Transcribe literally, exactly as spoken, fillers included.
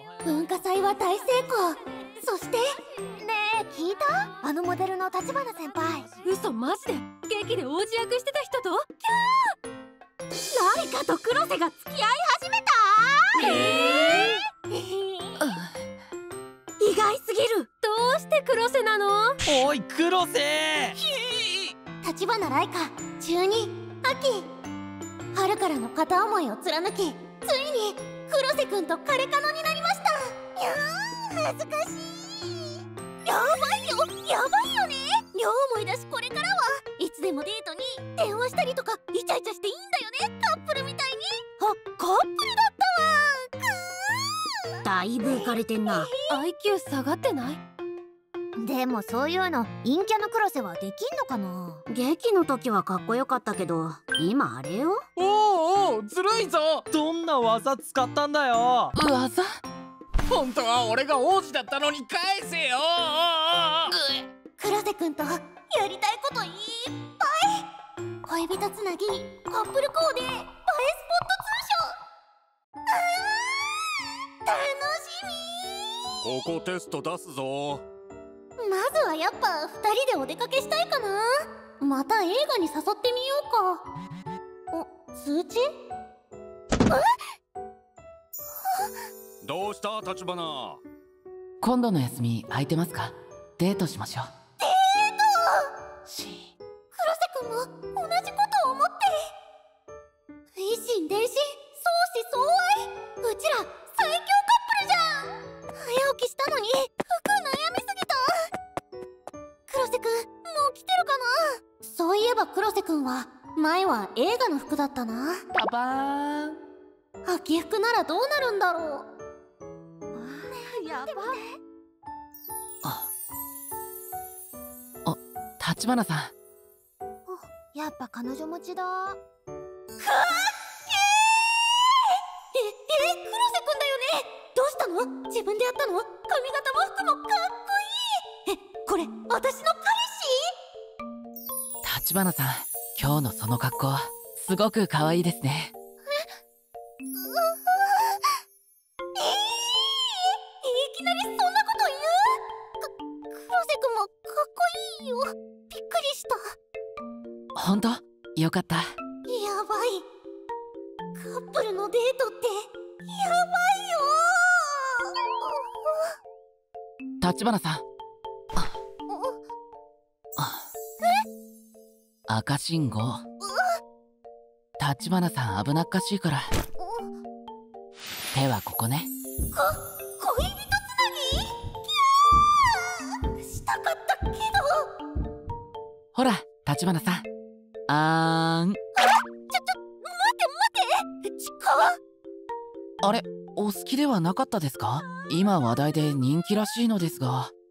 文化祭は大成功。そしてねえ、聞いた？あのモデルの立花先輩。 嘘、マジで？劇で王子役してた人と？ キャー！ライカと黒瀬が付き合い始めた。 えー、 意外すぎる。 どうして黒瀬なの？ おい黒瀬。 立花ライカ中に秋、春からの片思いを貫き、ついに黒瀬くんと彼カノになりました。いやー、恥ずかしい。やばいよ、やばいよね。両思いだし、これからはいつでもデートに電話したりとかイチャイチャしていいんだよね、カップルみたいに。あ、カップルだったわ。くー、だいぶ浮かれてんな。 アイキュー 下がってない？ でもそういうの陰キャの黒瀬はできんのかな。劇の時はかっこよかったけど、今あれよ。 おうおう、ずるいぞ。どんな技使ったんだよ。 技？ 本当は俺が王子だったのに返せよ。 黒瀬くんとやりたいこといっぱい。恋人つなぎ、カップルコーデ、映えスポット通所。あー、楽しみ。 ここテスト出すぞ。 まずはやっぱふたりでお出かけしたいかな。また映画に誘ってみようか。お、通知？ どうした立花？ 今度の休み空いてますか？デートしましょう。 デート？ し黒瀬くんも同じことを思って。一心伝心、相思相愛。うちら最強カップルじゃん。早起きしたのに服悩みすぎた。黒瀬くん、もう来てるかな。そういえば黒瀬くんは前は映画の服だったな。 パパーン。 秋服ならどうなるんだろう。やば。 あ、あ、立花さん。 やっぱ彼女持ちだ。かっけー。え、え、黒瀬くんだよね。どうしたの？自分でやったの？髪型も服もかっこいい。え、これ私の彼氏？ 立花さん、今日のその格好すごく可愛いですね。 え、うわえー、いきなりそんなこと言う？か、黒瀬くんもかっこいいよ。びっくりした。 ほんと？よかった。 やばい。カップルのデートってやばいよ。 立花さん。赤信号。立花さん危なっかしいから手はここね。 こ恋人つなぎ？キャーしたかったけど。 ほら立花さん、あーん。 ちょちょ待って待って、近っ。 あれ、お好きではなかったですか？今話題で人気らしいのですが。